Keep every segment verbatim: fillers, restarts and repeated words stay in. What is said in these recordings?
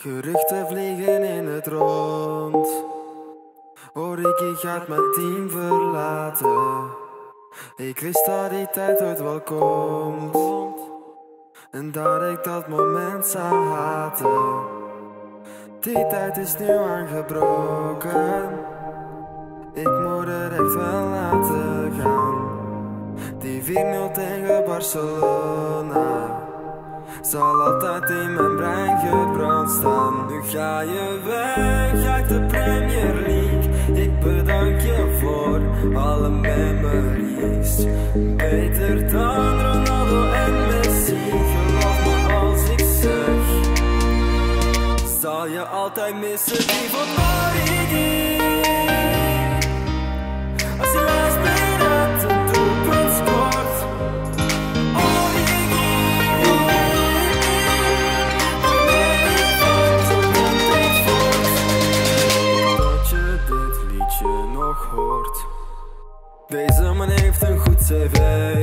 Geruchten vliegen in het rond. Origi gaat mijn team verlaten. Ik wist dat die tijd ooit wel komt. En dat ik dat moment zou haten. Die tijd is nu aangebroken. Ik moet er echt wel laten gaan. Die vier nul tegen Barcelona zal altijd in mijn brein gebrand staan. Nu ga je weg uit de Premier League. Ik bedank je voor alle memories. Beter dan Ronaldo en Messi. Geloof me als ik zeg, zal je altijd missen die van Origi. Als je laatst met een doelpunt scoort. Origi. Dat je dit liedje nog hoort. Deze man heeft een goed cv.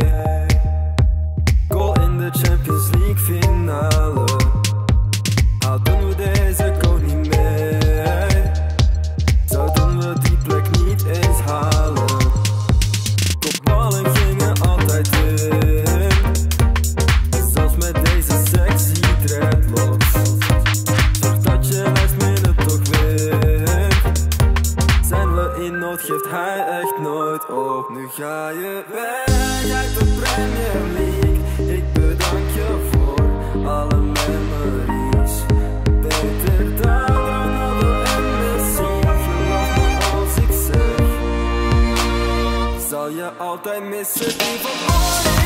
Goal in de Champions League finale. Hadden we deze goal niet mee, zouden we die plek niet eens halen. Kopballen gingen altijd in, zelfs met deze sexy dreadlocks. Zorg dat je last minute toch wint. Zijn we in nood, geeft hij echt nooit op. Nu ga je weg uit de Premier League. Ik bedank je voor alle memories. Beter dan Ronaldo en Messi. Geloof me als ik zeg, zal je altijd missen die van Origi.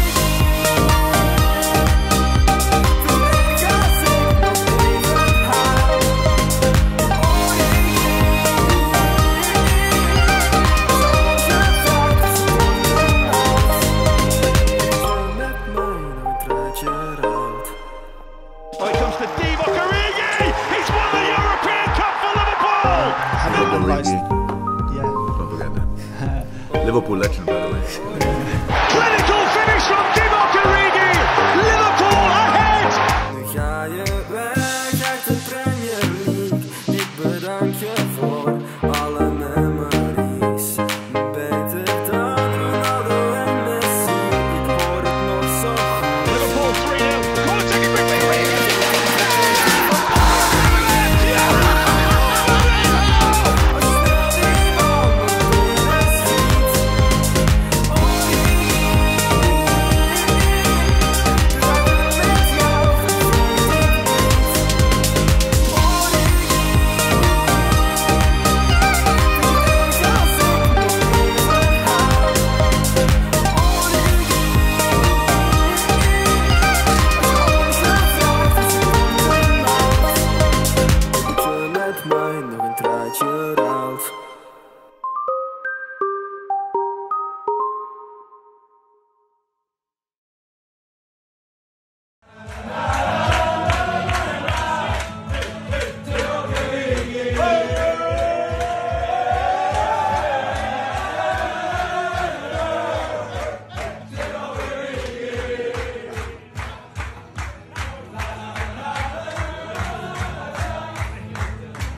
Vandaag ga ik nog even halen. Origi. Zoals je vaak sport en houdt. Je met mij nooit raad je raad. Oh, it comes to Origi! He's won the European Cup for Liverpool! Origi. Yeah. Don't forget that. Liverpool legend, by the way. Clinical finish from